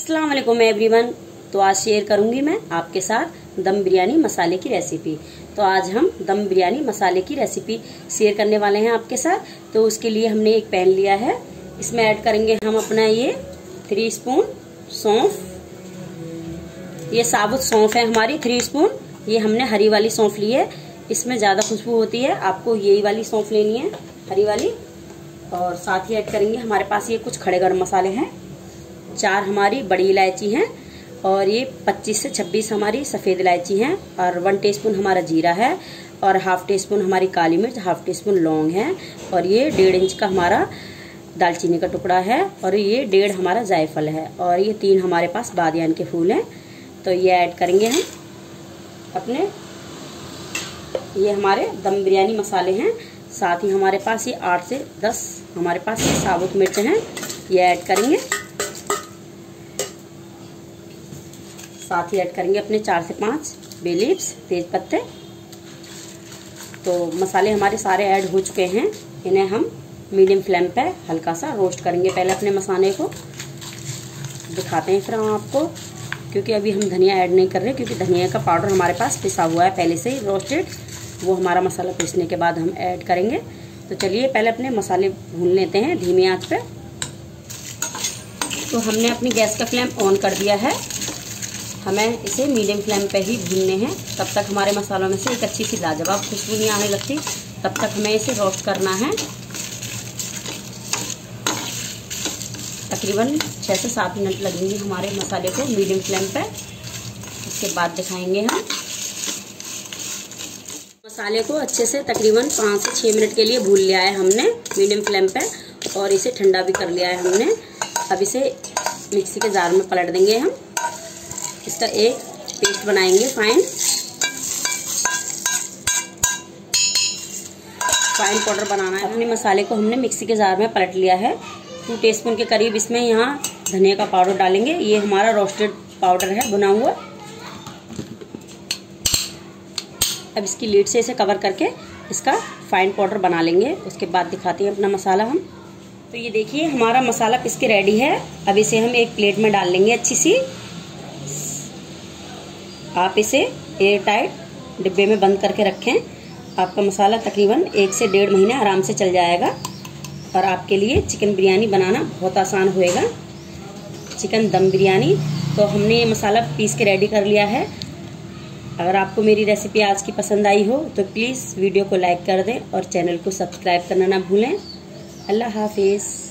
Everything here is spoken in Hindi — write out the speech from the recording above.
अस्सलाम वालेकुम एवरीवन। तो आज शेयर करूंगी मैं आपके साथ दम बिरयानी मसाले की रेसिपी। तो आज हम दम बिरयानी मसाले की रेसिपी शेयर करने वाले हैं आपके साथ। तो उसके लिए हमने एक पैन लिया है, इसमें ऐड करेंगे हम अपना ये 3 स्पून सौंफ। ये साबुत सौंफ है हमारी 3 स्पून। ये हमने हरी वाली सौंफ ली है, इसमें ज्यादा खुशबू होती है, आपको यही वाली सौंफ लेनी है, हरी वाली। और साथ ही ऐड करेंगे हमारे पास ये कुछ खड़े गरम मसाले हैं, 4 हमारी बड़ी इलायची हैं और ये 25 से 26 हमारी सफेद इलायची हैं और 1 टीस्पून हमारा जीरा है और हाफ टीस्पून हमारी काली मिर्च, हाफ टीस्पून लौंग है और ये 1.5 इंच का हमारा दालचीनी का टुकड़ा है और ये 1.5 हमारा जायफल है और ये 3 हमारे पास बादियान के फूल हैं। तो ये ऐड करेंगे हम अपने, ये हमारे दम बिरयानी मसाले हैं। साथ ही हमारे पास ये 8 से 10 हमारे पास ये साबुत मिर्च हैं, ये ऐड करेंगे। साथ ही ऐड करेंगे अपने 4 से 5 बे लीव्स, तेज पत्ते। तो मसाले हमारे सारे ऐड हो चुके हैं, इन्हें हम मीडियम फ्लेम पे हल्का सा रोस्ट करेंगे। पहले अपने मसाले को दिखाते हैं फिर हम आपको, क्योंकि अभी हम धनिया ऐड नहीं कर रहे, क्योंकि धनिया का पाउडर हमारे पास पिसा हुआ है पहले से ही रोस्टेड, वो हमारा मसाला पीसने के बाद हम ऐड करेंगे। तो चलिए पहले अपने मसाले भून लेते हैं धीमी आंच पे। तो हमने अपनी गैस का फ्लेम ऑन कर दिया है, हमें इसे मीडियम फ्लेम पे ही भूनने हैं। तब तक हमारे मसालों में से एक अच्छी सी लाजवाब खुशबू नहीं आने लगती, तब तक हमें इसे रोस्ट करना है। तकरीबन 6 से 7 मिनट लगेंगे हमारे मसाले को मीडियम फ्लेम पे। इसके बाद दिखाएंगे हम मसाले को अच्छे से तकरीबन 5 से 6 मिनट के लिए भून लिया है हमने मीडियम फ्लेम पे और इसे ठंडा भी कर लिया है हमने। अब इसे मिक्सी के जार में पलट देंगे हम, इसका एक पेस्ट बनाएंगे फाइन पाउडर बनाना है। अपने मसाले को हमने मिक्सी के जार में पलट लिया है। 2 टीस्पून के करीब इसमें यहाँ धनिया का पाउडर डालेंगे, ये हमारा रोस्टेड पाउडर है भुना हुआ। अब इसकी लीड से इसे कवर करके इसका फाइन पाउडर बना लेंगे। उसके बाद दिखाते हैं अपना मसाला हम। तो ये देखिए हमारा मसाला पिस के रेडी है। अब इसे हम एक प्लेट में डाल लेंगे अच्छी सी। आप इसे एयर टाइट डिब्बे में बंद करके रखें, आपका मसाला तकरीबन 1 से 1.5 महीने आराम से चल जाएगा और आपके लिए चिकन बिरयानी बनाना बहुत आसान होएगा। चिकन दम बिरयानी। तो हमने ये मसाला पीस के रेडी कर लिया है। अगर आपको मेरी रेसिपी आज की पसंद आई हो तो प्लीज़ वीडियो को लाइक कर दें और चैनल को सब्सक्राइब करना ना भूलें। अल्लाह हाफिज़।